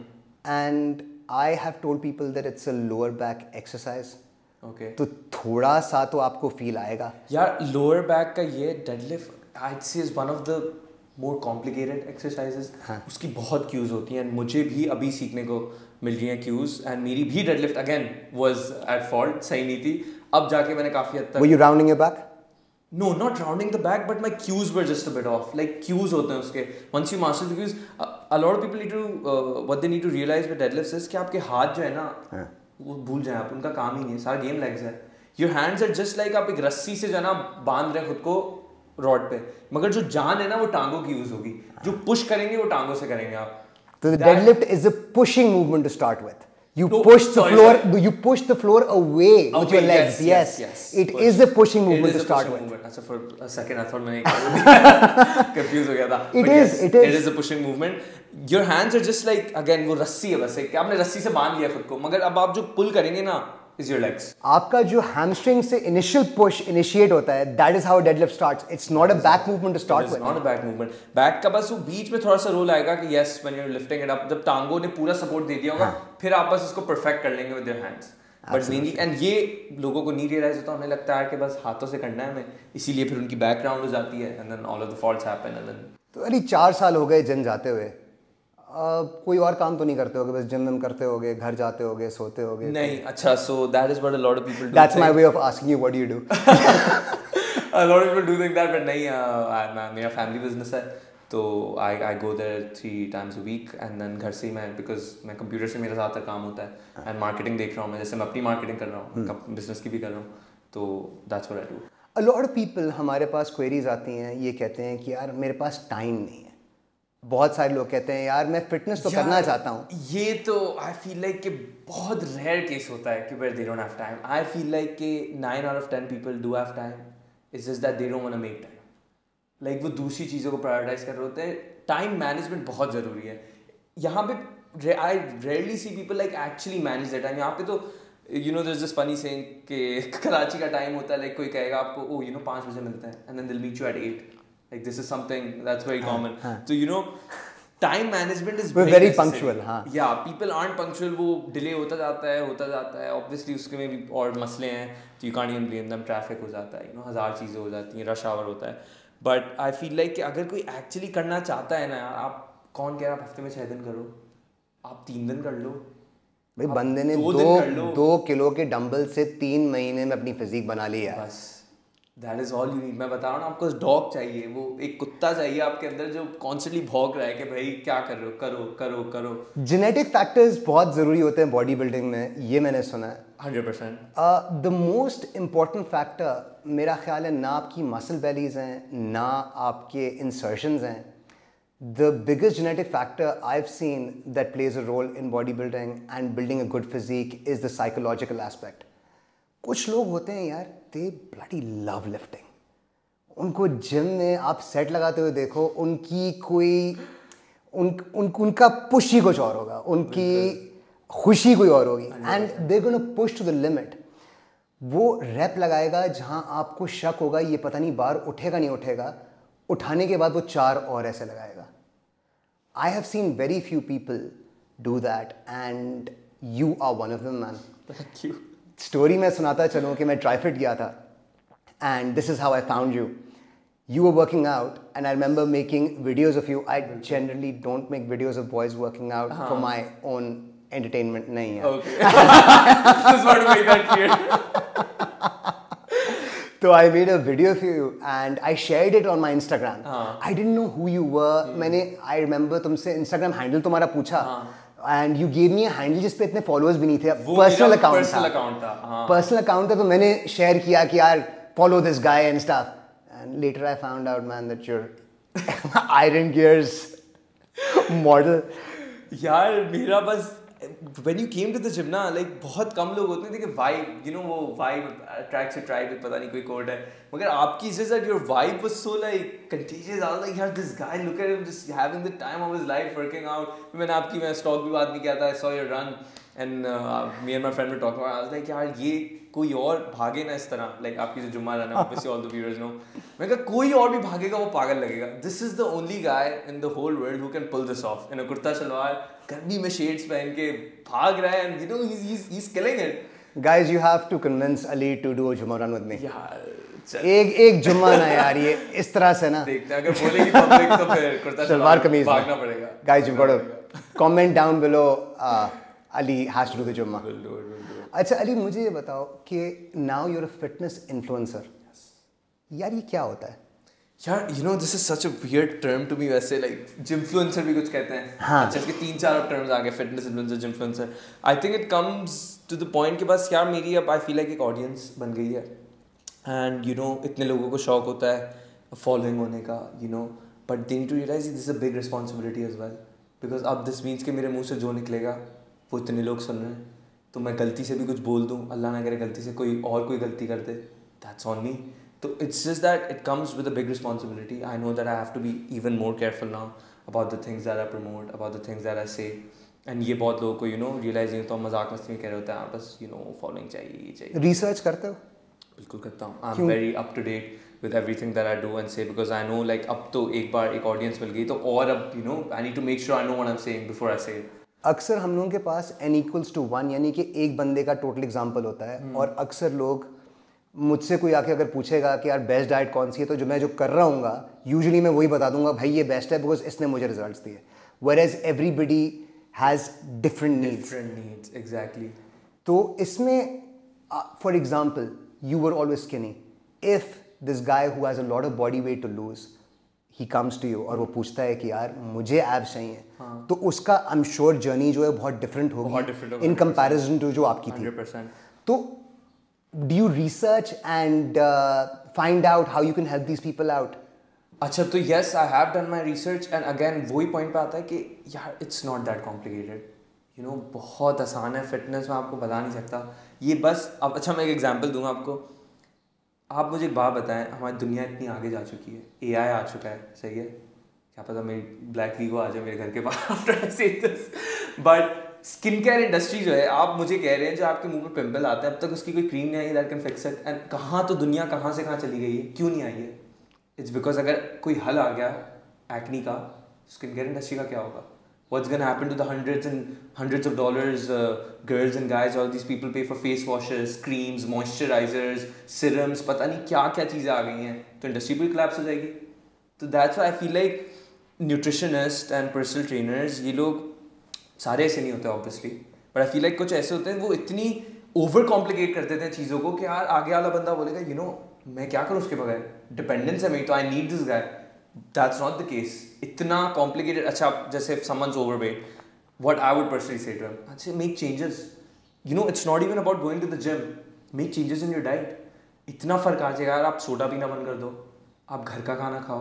and I have told people that it's a lower back exercise. Okay, तो थोड़ा सा तो आपको फील आएगा यार। लोअर बैक का ये deadlift I see is one of the more complicated exercises. उसकी बहुत क्यूज होती हैं, मुझे भी अभी सीखने को मिल रही हैं क्यूज, एंड मेरी भी deadlift again was at fault, सही नहीं थी। अब जाके मैंने काफी हद तक Were you rounding your back? No, not rounding the back, but my cues were just a bit off. Like cues होते हैं उसके, once you master the cues, a lot of people need to what they need to realize with deadlifts is कि आपके हाथ जो है ना वो भूल जाए आप, उनका काम ही नहीं है, सारा गेम लेग्स है। Your hands are just like आप एक रस्सी से जो है ना बांध रहे खुद को रॉड पे, मगर जो जान है ना वो टांगों की यूज होगी, जो पुश करेंगे वो टांगों से करेंगे आप। So the deadlift is a pushing movement to start with. You push the floor. You push the floor away with your legs. Yes. It is a pushing movement to start with. अच्छा, for a second I thought मैंने confused हो गया था. It is. It is a pushing movement. Your hands are just like again वो रस्सी है बस, कि आपने रस्सी से बांध लिया खुद को, मगर अब आप जो पुल करेंगे ना is your legs. आपका जो hamstring से initial push initiate होता है, that is how deadlift starts. It's not a back movement to start with. It's not a back movement. Back का बस वो बीच में थोड़ा सा रोल आएगा कि yes when you're lifting it up, जब टांगों ने पूरा सपोर्ट दे दिया होगा, फिर आप बस इसको परफेक्ट कर लेंगे with your hands. But mainly, and ये लोगों को नहीं रियलाइज होता, उन्हें लगता है कि बस हाथों से करना है हमें, इसीलिए फिर उनकी बैकग्राउंड हो जाती है, and then all of the faults happen, and then तो अरे 4 साल हो गए जिम जाते हुए, कोई और काम तो नहीं करते होगे, बस जिम करते होगे, घर जाते होगे, सोते होगे? नहीं, अच्छा, so that is what a lot of people do. That's my way of asking you what do you do. A lot of people do think that, but नहीं, मेरा फैमिली बिजनेस है, तो I go there 3 times a week, and then घर से ही मैं, because मैं computer से मेरा ज़्यादातर काम होता है, and marketing देख रहा हूँ मैं, जैसे मैं अपनी मार्केटिंग कर रहा हूँ, बिजनेस की भी कर रहा हूँ, तो that's what I do. A lot of people हमारे पास क्वेरीज आती हैं, ये कहते हैं कि यार मेरे पास टाइम नहीं है। बहुत सारे लोग कहते हैं यार मैं फिटनेस तो करना चाहता हूँ। ये तो आई फील लाइक कि बहुत रेयर केस होता है कि where they don't have time. I feel like कि 9 out of 10 people do have time, it's just that they don't want to make time. Like वो दूसरी चीज़ों को प्रायोरिटाइज कर रहे होते हैं। टाइम मैनेजमेंट बहुत ज़रूरी है। यहाँ पे I rarely see people like actually manage the time. यहाँ पे तो you know there is this funny saying कि कराची का टाइम होता है, लाइक कोई कहेगा आपको ओ यू नो 5 बजे मिलता है, and then they will meet you at 8। Like this is something that's very common. So you know, time management is very necessary. punctual. Yeah, people aren't punctual. वो delay होता जाता है. Obviously उसके में भी और मसले हैं. You can't even blame them. Traffic हो जाता है. You know, 1000 चीजें हो जाती हैं. Rush hour होता है. But I feel like कि अगर कोई actually करना चाहता है ना यार, आप कौन कह रहा है हफ्ते में 6 दिन करो? आप 3 दिन कर लो. भाई बंदे ने 2 किलो के डंबल से 3 महीने में अपनी फिजिक बना ली है। बस That is all you need. मैं बता रहा हूँ ना, आपको डॉग चाहिए, वो एक कुत्ता चाहिए आपके अंदर जो कॉन्स्टेंटली भौंक रहा है कि भाई क्या कर रहे हो, करो करो करो। जेनेटिक फैक्टर्स बहुत ज़रूरी होते हैं बॉडी बिल्डिंग में, ये मैंने सुना है। 100%। द मोस्ट इम्पॉर्टेंट फैक्टर मेरा ख्याल है ना आपकी मसल बेलीज हैं ना आपके इंसर्शंस हैं। The biggest genetic factor I have seen that plays a role in body building and building a good physique is the psychological aspect. कुछ लोग होते हैं यार, दे ब्लडी लव लिफ्टिंग, उनको जिम में आप सेट लगाते हुए देखो, उनकी कोई उनका पुश ही कुछ और होगा, उनकी खुशी कोई और होगी, and they gonna push to the limit. वो रैप लगाएगा जहां आपको शक होगा ये पता नहीं बार उठेगा नहीं उठेगा, उठाने के बाद वो 4 और ऐसे लगाएगा। I have seen very few people do that and you are one of them man. Thank you. Story मैं सुनाता चलूँ कि मैं ट्राइफिट गया था and this is how I found you. You were working out and I remember making videos of you. I generally don't make videos of boys working out for my own entertainment. नहीं है। Okay. Just want to make that clear. So I made a video of you and I shared it on my Instagram. I didn't know who you were. I remember तुमसे Instagram handle तुम्हारा पूछा and you gave me a handle जिस पे इतने followers भी नहीं थे। Personal account था। Personal account था, तो मैंने share किया कि यार follow this guy and stuff. And later I found out, man, that you're Iron Gears model. यार मेरा बस when you came to the gym ना, like बहुत कम लोग होते हैं कि vibe, you know, वो vibe attract से tribe, पता नहीं कोई code है, मगर आपकी just that your vibe was so like contagious. I was like यार this guy, look at him just having the time of his life working out. मैं stock भी बात नहीं किया था, I saw your run and me and my friend were talking about, I was like यार ये कोई और भागे ना इस तरह, like आपकी जो जुम्मा रन है, obviously all the viewers know, मैं कहा कोई और भी भागेगा वो पागल लगेगा। This is the only guy in the whole world who can pull this off in a kurta salwar, गर्मी में shades पहन के भाग रहा है, and you know he's killing it. Guys, you have to convince Ali to do a Jumma run with me. यार एक जुम्मा ना यार, ये इस तरह से ना देखते हैं, अगर बोलेगी public तो फिर कुर्ता शलवार कमीज भागना पड़ेगा। Guys, you've got to comment down below. Ali has to do the Jumma. We'll do it. अच्छा अली, मुझे ये बताओ कि now you're a fitness influencer. यार ये क्या होता है? यार you know this is such a weird term to me वैसे, like gymfluencer भी कुछ कहते हैं। हाँ। अच्छा इसके 3-4 terms आ गए, fitness influencer, gymfluencer. I think it comes to the point कि बस यार मेरी अब I feel like एक audience बन गई है and you know इतने लोगों को शौक होता है following होने का, you know, but they need to realize this is a big responsibility as well because अब this means कि मेरे मुंह से जो निकलेगा वो इतने लोग सुन रहे हैं, तो मैं गलती से भी कुछ बोल दूँ, अल्लाह ना करे गलती से कोई गलती कर दे, that's on me. So it's just that it comes with a big responsibility. I know that I have to be even more careful now about the things that I promote, about the things that I say. And ये बहुत लोगों को you know realizing तो मजाक मस्ती में कह रहे होते हैं, बस you know following चाहिए। Research करते हो? बिल्कुल करता हूँ। I'm very up to date with everything that I do and say because I know like अब तो एक बार एक audience मिल गई तो और अब you know I need to make sure I know what I'm saying before I say it. अक्सर हम लोगों के पास n=1 यानी कि एक बंदे का टोटल एग्जाम्पल होता है, और अक्सर लोग मुझसे कोई आके अगर पूछेगा कि यार बेस्ट डाइट कौन सी है, तो जो मैं कर रहा हूँ यूजुअली मैं वही बता दूंगा, भाई ये बेस्ट है बिकॉज इसने मुझे रिजल्ट्स दिए, whereas everybody has different needs. Exactly. तो इसमें for example you were always skinny. If this guy who has a lot of body weight to lose, he comes to you और वो पूछता है कि यार मुझे एब्स चाहिए, तो उसका आई एम श्योर जर्नी जो है बहुत डिफरेंट होगी इन कंपैरिजन टू जो आपकी थी। 100%. तो do you research and find out how you can help these people out? अच्छा तो yes, I have done my research and again वही पॉइंट पे आता है कि यार it's not that complicated, you know, बहुत आसान है फिटनेस, मैं आपको बता नहीं सकता ये बस। अब अच्छा मैं एक एग्जांपल दूंगा आपको, आप मुझे एक बात बताएं, हमारी दुनिया इतनी आगे जा चुकी है, AI आ चुका है, सही है, क्या पता मेरी ब्लैक वीगो आ जाए मेरे घर के बाहर after I say this, but skin care industry जो है, आप मुझे कह रहे हैं जो आपके मुंह पे पिंपल आते हैं अब तक उसकी कोई क्रीम नहीं आई that can fix it, and कहाँ तो दुनिया कहाँ से कहाँ चली गई है, क्यों नहीं आई है? इट्स बिकॉज अगर कोई हल आ गया एक्नी का, स्किन केयर इंडस्ट्री का क्या होगा? What's gonna happen to the hundreds of dollars girls and guys, all these people pay for face washes, creams, moisturizers, serums, पता नहीं क्या क्या चीज़ें आ गई हैं, तो इंडस्ट्री पूरी collapse हो जाएगी। तो that's why I feel like nutritionists and personal trainers, ये लोग सारे ऐसे नहीं होते obviously, but I feel like कुछ ऐसे होते हैं वो इतनी over complicate कर देते हैं चीज़ों को कि यार आगे वाला बंदा बोलेगा you know मैं क्या करूँ उसके बगैर, डिपेंडेंस है मेरी, तो I need this guy. That's not the case. इतना कॉम्प्लिकेटेड. अच्छा जैसे समवन's overweight, what I would personally say to him, I'd say make changes. You know, it's not even about going to the gym. Make changes in your diet. इतना फर्क आ जाएगा यार. आप soda पीना बंद कर दो, आप घर का खाना खाओ.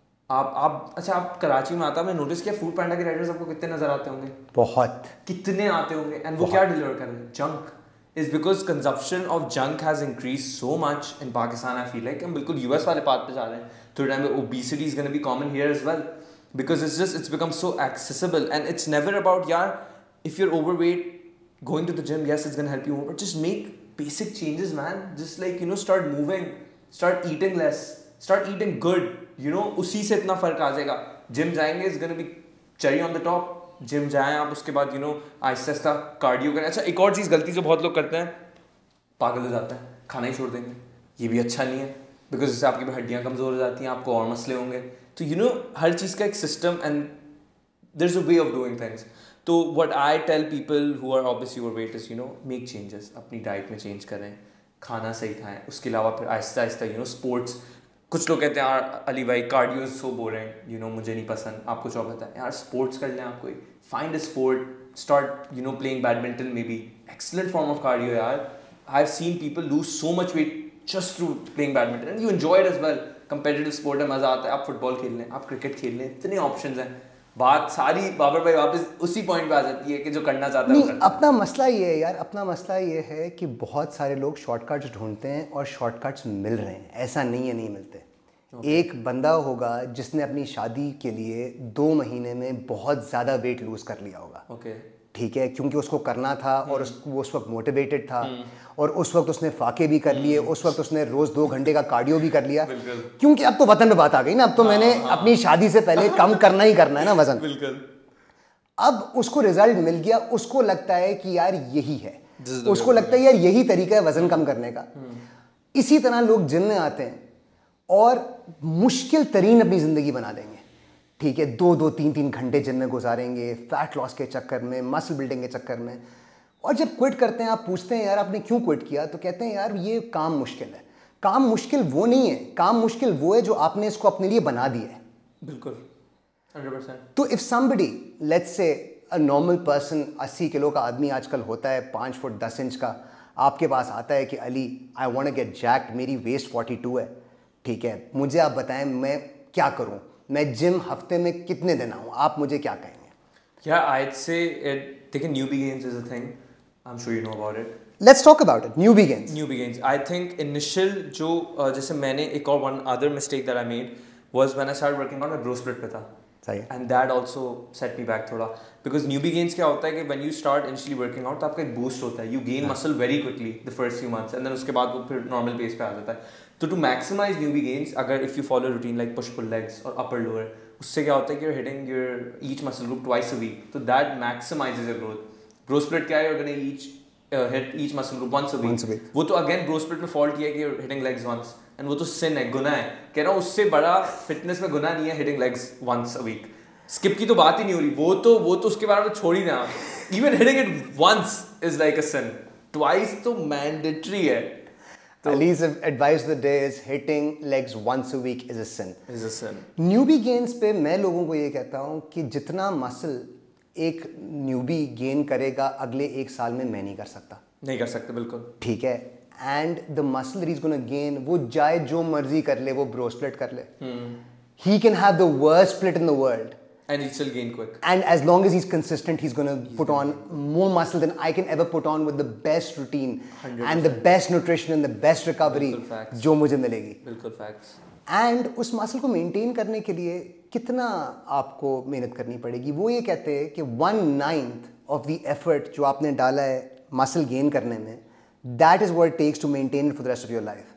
आप अच्छा, आप कराची में आता, मैं नोटिस किया फूड पैंडा के राइडर्स आपको कितने नजर आते होंगे. बहुत. कितने आते होंगे. एंड वो क्या डिलीवर कर रहे हैं? Junk. is because consumption of junk has increased so much in Pakistan. I feel like हम बिल्कुल US वाले पाथ पे जा रहे हैं. थोड़े टाइम में obesity is going to be common here as well, because it's become so accessible. And it's never about, yaar, if you're overweight, going to the gym, yes, it's going to help you more, but just make basic changes, man. Just like, you know, start moving, start eating less, start eating good, you know. उसी से इतना फर्क आ जाएगा. Gym जाएंगे, it's going to be cherry on the top. Gym जाएं आप, उसके बाद you know Aahista Aahista cardio करें. अच्छा एक और चीज़ गलती जो बहुत लोग करते हैं, पागल हो जाते हैं, खाना ही छोड़ देंगे. ये भी अच्छा नहीं है, बिकॉज इससे आपकी हड्डियाँ कमज़ोर हो जाती हैं, आपको और मसले होंगे. तो यू नो हर चीज़ का एक system and there is a way of doing things. तो what I tell people who are obviously overweight is, you know, make changes. अपनी डाइट में चेंज करें, खाना सही खाएं. उसके अलावा फिर Aahista Aahista you know sports. कुछ लोग कहते हैं यार अली भाई cardio is so boring, you know मुझे नहीं पसंद. आपको जो पता है यार स्पोर्ट्स कर लें. आप कोई find a sport, start you know playing badminton, maybe excellent form of cardio यार. I have seen people lose so much weight just through playing badminton and you enjoy it as well. Competitive sport है, मज़ा आता है. आप football खेल लें, आप cricket खेल लें, इतने ऑप्शंस हैं. बात सारी बाबर भाई वापस उसी पॉइंट पे आ जाती है कि जो करना चाहता है नहीं. अपना मसला ये है यार, अपना मसला ये है कि बहुत सारे लोग शॉर्टकट्स ढूंढते हैं और शॉर्टकट्स मिल रहे हैं. ऐसा नहीं है नहीं मिलते. एक बंदा होगा जिसने अपनी शादी के लिए 2 महीने में बहुत ज़्यादा वेट लूज कर लिया होगा. ठीक है, क्योंकि उसको करना था और वो उस वक्त मोटिवेटेड था और उस वक्त उसने फाके भी कर लिए. उस वक्त उसने रोज़ 2 घंटे का कार्डियो भी कर लिया, क्योंकि अब तो वतन पे बात आ गई ना. अब तो मैंने अपनी शादी से पहले कम करना ही करना है ना वजन. अब उसको रिजल्ट मिल गया, उसको लगता है कि यार यही है, उसको लगता है यार यही तरीका है वजन कम करने का. इसी तरह लोग जिम में आते हैं और मुश्किल तरीन अपनी ज़िंदगी बना देंगे. ठीक है, 2-2, 3-3 घंटे जिम में गुजारेंगे फैट लॉस के चक्कर में, मसल बिल्डिंग के चक्कर में. और जब क्विट करते हैं, आप पूछते हैं यार आपने क्यों क्विट किया, तो कहते हैं यार ये काम मुश्किल है. काम मुश्किल वो नहीं है, काम मुश्किल वो है जो आपने इसको अपने लिए बना दिया है. बिल्कुल 100%. तो if somebody let's say a normal person, 80 kilo का आदमी आजकल होता है, 5 फुट 10 इंच का, आपके पास आता है कि Ali I want to get jacked, मेरी वेस्ट 42 है. ठीक है, मुझे आप बताएं मैं क्या करूं, मैं जिम हफ्ते में कितने दिन आऊं, आप मुझे क्या कहेंगे? Yeah, I'd say taking newbie gains is a thing. I'm sure you know about it. Let's talk about it. Newbie gains. Newbie gains. I think initial जो जैसे मैंने एक और one other mistake that I made was when I started working out, मैं bro split पे था. सही. And that also set me back थोड़ा, because newbie gains क्या होता है कि when you start initially working out तो आपका एक boost होता है. You gain muscle very quickly the first few months and then उसके बाद वो फिर normal pace पे आ जाता है. तो to maximize newbie gains, अगर if you follow routine like push pull legs or upper lower, उससे क्या होता है कि you're hitting your each muscle group twice a week, so that maximizes your growth. Bro split क्या है, you're gonna hit each muscle group once a week. वो तो again bro split में fault ये है कि you're hitting legs once, and वो तो sin है, गुनाह है. कह रहा हूँ उससे बड़ा fitness में गुनाह नहीं है hitting legs once a week. Skip की तो बात ही नहीं हो रही, वो तो उसके बारे में छोड़ ही ना. Even hitting it once is like a sin. Twice तो mandatory है. Ali's advice of the day is hitting legs once a week is a sin. Is a sin. Newbie gains पे मैं लोगों को ये कहता हूँ कि जितना मसल एक न्यूबी गेन करेगा अगले 1 साल में मैं नहीं कर सकता. नहीं कर सकते बिल्कुल. ठीक है. And the muscle that he is gonna gain, वो चाहे जो मर्जी कर ले, वो ब्रो स्प्लिट कर ले, he can have the worst split in the world. And he'll still gain quick. And as long as he's consistent, he's going to put on more muscle than I can ever put on with the best routine 100%. And the best nutrition and the best recovery जो मुझे मिलेगी. बिल्कुल facts. And उस muscle को maintain करने के लिए कितना आपको मेहनत करनी पड़ेगी, वो ये कहते हैं कि 1/9 of the effort जो आपने डाला है मसल गेन करने में, that is what it takes to maintain it for the rest of your life.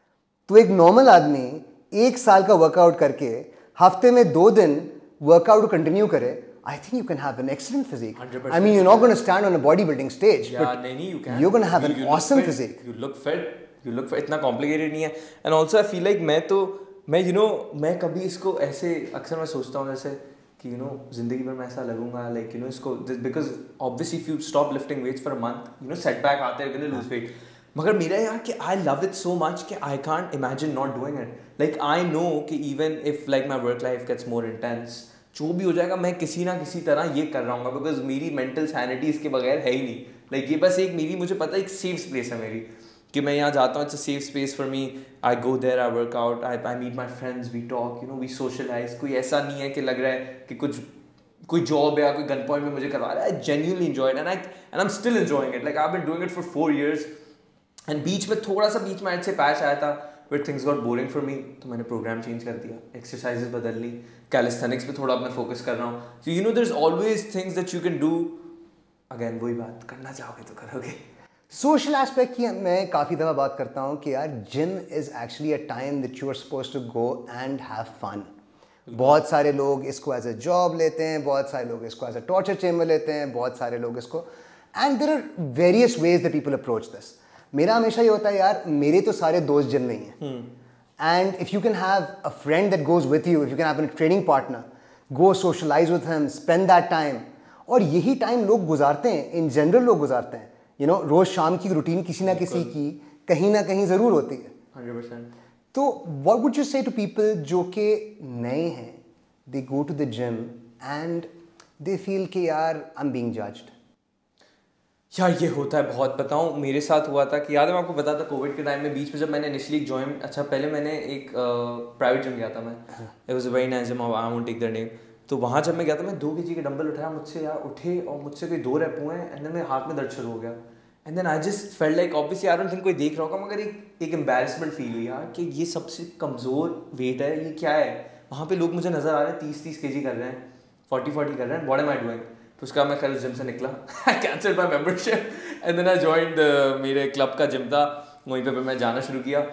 तो एक नॉर्मल आदमी 1 साल का वर्कआउट करके हफ्ते में 2 दिन वर्कआउट कंटिन्यू करे, I think you can have an excellent physique. 100%. I mean, you're not going to stand on a bodybuilding stage, yeah, but नहीं, you can. You're going to have an awesome fit. physique. You look fit. You look fit. इतना complicated नहीं है. And also I feel like मैं you know मैं कभी इसको ऐसे अक्सर मैं सोचता हूँ जैसे कि you know जिंदगी भर मैं ऐसा लगूंगा, like you know इसको, because obviously if you stop lifting weights for a month, you know setback आते हैं, you're going to lose weight. मगर मेरा यार कि I love it so much कि I can't imagine not doing it. Like I know कि even if like my work life gets more intense, जो भी हो जाएगा मैं किसी ना किसी तरह ये कर रहा हूँ, बिकॉज मेरी मेंटल सैनिटी इसके बगैर है ही नहीं. लाइक ये बस एक मेरी, मुझे पता है एक सेफ स्पेस है मेरी, कि मैं यहाँ जाता हूँ. It's a safe space for me. I go there, I work out, I meet my friends, we talk, you know, we socialise. कोई ऐसा नहीं है कि लग रहा है कि कोई जॉब या कोई गन पॉइंट में मुझे करवा रहा है. I genuinely enjoy it and I am still enjoying it. Like I have been doing it for 4 years. And बीच में ऐसे पैच आया था where things got boring for me, तो मैंने प्रोग्राम चेंज कर दिया, एक्सरसाइजेस बदल ली, कैलिस्थेनिक्स पे थोड़ा अपना फोकस कर रहा हूँ. So you know there is always things that you can do. अगेन वही बात, करना चाहोगे तो करोगे. सोशल एस्पेक्ट की मैं काफ़ी दफ़ा बात करता हूँ कि यार gym is actually a time that you are supposed to go and have fun. बहुत सारे लोग इसको एज अ जॉब लेते हैं, बहुत सारे लोग इसको एज अ टॉर्चर चेम्बर लेते हैं, बहुत सारे लोग इसको, and there are various ways that people approach this. मेरा हमेशा ये होता है यार मेरे तो सारे दोस्त जिम नहीं हैं, and if you can have a friend that goes with you, if you can have a training partner, go socialise with him, spend that time. और यही टाइम लोग गुजारते हैं, इन जनरल लोग गुजारते हैं. यू नो, रोज़ शाम की रूटीन किसी ना किसी की कहीं ना कहीं ज़रूर होती है. 100%. तो what would you say to people जो कि नए हैं, they go to the gym and they feel कि यार आई एम बीइंग जज्ड. यार ये होता है बहुत. बताऊँ, मेरे साथ हुआ था कि याद है मैं आपको बताता, कोविड के टाइम में बीच में जब मैंने इनिशियली ज्वाइन, अच्छा पहले मैंने एक प्राइवेट जिम गया था मैं. It was a very nice gym, I won't take their name. तो वहाँ जब मैं गया था, मैं 2 kg के डंबल उठाया, मुझसे यार उठे और मुझसे कोई 2 रेप हुए एंड देन मेरे हाथ में दर्द शुरू हो गया. And then I just felt like, obviously I don't think कोई देख रहा होगा, मगर एक एम्बैरेसमेंट फील हुई यार कि ये सबसे कमज़ोर वेट है, ये क्या है. वहाँ पे लोग मुझे नज़र आ रहे हैं 30 kg कर रहे हैं, 40 कर रहे हैं, व्हाट एम आई डूइंग. तो उसका मैं खैर उस जिम से निकला, I cancelled my membership and then I joined मेरे क्लब का जिम था, वहीं पे मैं जाना शुरू किया.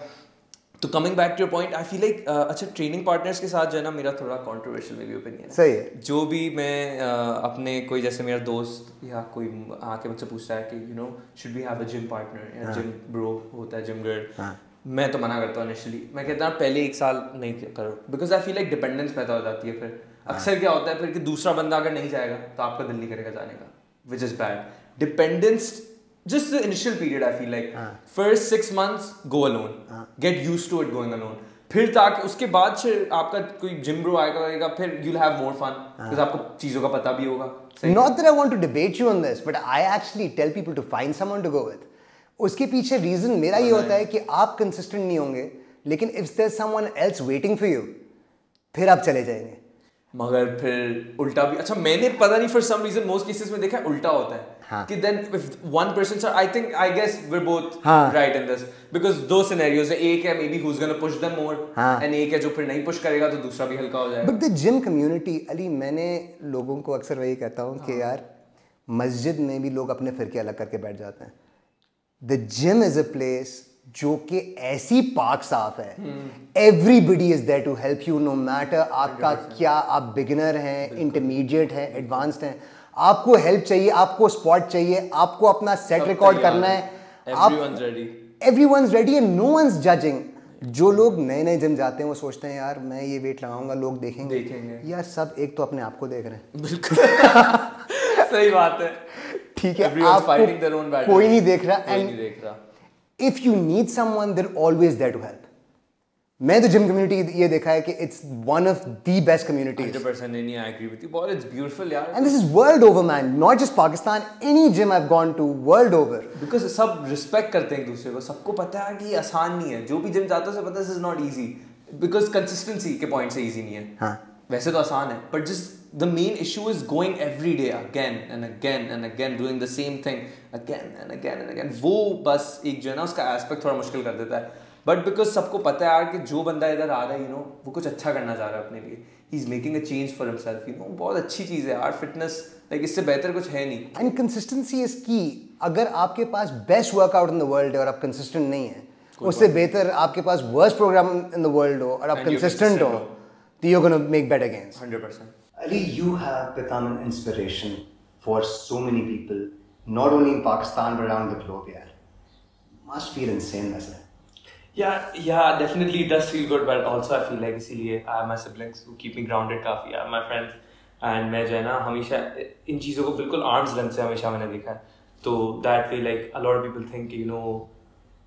तो coming back to your point, I feel like अच्छा ट्रेनिंग पार्टनर्स के साथ जो है ना, मेरा थोड़ा कॉन्ट्रोवर्शियल मेरी ओपिनियन है. सही है. जो भी मैं अपने कोई जैसे मेरा दोस्त या कोई आके मुझसे पूछता है कि you know should we have a gym partner या जिम ब्रो होता है, जिम गर्ल, मैं तो मना करता हूँ इनिशियली. मैं कहता हूँ पहले 1 साल नहीं करो, because I feel like dependence पैदा हो जाती है. फिर अक्सर क्या होता है फिर कि दूसरा बंदा अगर नहीं जाएगा तो आपका दिल नहीं करेगा जाने का, which is bad. Dependence, just the initial period, I feel like first 6 months go alone, get used to it going alone. फिर ताकि उसके बाद से आपका कोई जिम ब्रो आएगा, फिर you'll have more fun because आपको चीज़ों का पता भी होगा. Not that I want to debate you on this, but I actually tell people to find someone to go with. उसके पीछे रीजन मेरा ये होता है कि आप कंसिस्टेंट नहीं होंगे, लेकिन if there's someone else waiting for you, फिर आप चले जाएंगे. मगर फिर उल्टा भी, अच्छा मैंने पता नहीं for some reason most cases में देखा है उल्टा होता है कि then if one person, sir I guess we are both right in this, because 2 scenarios है. एक है maybe who is gonna push them more, and एक है जो फिर नहीं पुश करेगा तो दूसरा भी हल्का हो जाएगा. But the gym community, Ali, मैंने लोगों को अक्सर वही कहता हूँ कि यार मस्जिद में भी लोग अपने फिरके अलग करके बैठ जाते हैं. The gym is a place जो कि ऐसी पाक साफ है, everybody is there to help you, no matter आपका क्या, आप बिगिनर हैं, इंटरमीडिएट हैं, एडवांस्ड हैं, आपको हेल्प चाहिए, आपको स्पॉट चाहिए, आपको अपना सेट रिकॉर्ड करना है, everyone's ready and no one's judging. जो लोग नए नए जिम जाते हैं वो सोचते हैं यार मैं ये वेट लगाऊंगा लोग देखेंगे. यार सब एक तो अपने आप को देख रहे हैं. बिल्कुल सही बात है. ठीक है, आपको कोई नहीं देख रहा, and if you need someone, they're always there to help. मैं तो जिम कम्युनिटी ये देखा है कि it's one of the best communities. 100% I agree with you. But it's beautiful यार. And this is world over, man. Not just Pakistan. Any gym I've gone to, world over. Because सब respect करते हैं एक दूसरे को. सबको पता है कि ये आसान नहीं है. जो भी जिम जाता है उसे पता है this is not easy. Because consistency के point से easy नहीं है. हाँ. वैसे तो आसान है. But just the main issue is going every day again and again and again, doing the same thing again and again and again. वो बस एक जो है ना उसका एस्पेक्ट थोड़ा मुश्किल कर देता है. बट बिकॉज सबको पता है यार कि जो बंदा इधर आ रहा है, यू नो, वो कुछ अच्छा करना चाह रहा है अपने लिए, he is making a change for himself, you know, बहुत अच्छी चीज़ है यार. फिटनेस लाइक इससे बेहतर कुछ है नहीं. एंड कंसिस्टेंसी इज की. अगर आपके पास best workout in the world है और आप कंसिस्टेंट नहीं है, उससे बेहतर आपके पास worst programme in the world हो और आप कंसिस्टेंट हो, तो you are gonna make better gains. 100%. Ali, you have become an inspiration for so many people, not only in Pakistan but around the globe. Yeah, must feel insane, वैसे. Yeah, definitely it does feel good, but also I feel like इसीलिए I have my siblings who keep me grounded काफी, I have my friends, and मैं जो है ना हमेशा इन चीज़ों को बिल्कुल arm's length से हमेशा मैंने देखा है. तो that way like a lot of people think, you know,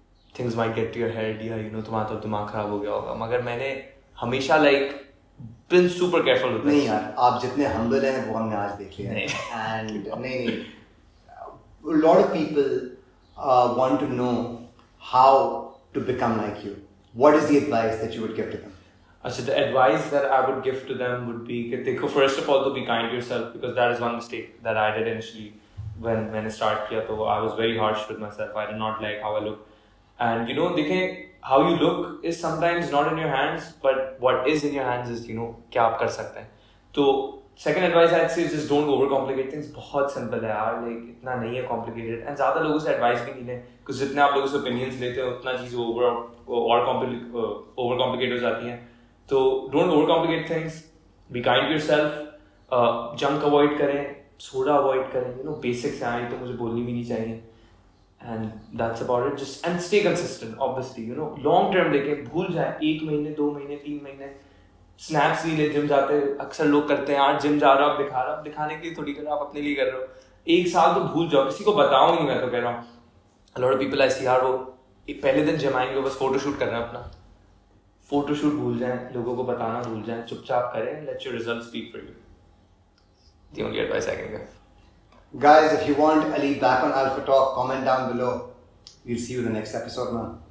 things might get to your head या you know तुम्हारा तो दिमाग खराब हो गया होगा, मगर मैंने हमेशा like been super careful with this. नहीं यार, आप जितने humble हैं वो हमने आज देख लिया है. And नहीं, a lot of people want to know how to become like you. What is the advice that you would give to them? So the advice that I would give to them would be that first of all to be kind to yourself, because that is one mistake that I did initially when I started kiya. So I was very harsh with myself. I did not like how I look. And you know, देखें, how you look is sometimes not in your hands, but what is in your hands is, you know, क्या आप कर सकते हैं. तो second advice I'd say is just don't overcomplicate things. बहुत simple है यार, like इतना नहीं है complicated. And ज़्यादा लोगों से advice भी नहीं लें, because जितने आप लोगों से opinions लेते हो उतना चीज़ overcomplicate हो जाती हैं. तो don't overcomplicate things. Be kind to yourself. Junk avoid करें, soda avoid करें. You know, basics हैं, तो मुझे बोलनी भी नहीं चाहिए. And that's about it. Just and stay consistent. Obviously, you know, long term देखें, भूल जाए 1 महीने, 2 महीने, 3 महीने. स्नैप्स नहीं ले, जिम जाते अक्सर लोग करते हैं, आज जिम जा रहा हूँ, दिखा रहा हूँ, दिखाने के लिए थोड़ी कर रहा हूँ, आप अपने लिए कर रहे हो. 1 साल तो भूल जाओ, किसी को बताओ नहीं. मैं तो कह रहा हूँ, a lot of people I see यार वो पहले दिन जिम आएंगे, बस फोटोशूट कर रहे हैं अपना. फोटोशूट भूल जाएं, लोगों को बताना भूल जाएं, चुपचाप करें. Let your results speak for you. The only advice I can give. Guys, if you want Ali back on Alpha Talk, comment down below. We'll see you in the next episode, man.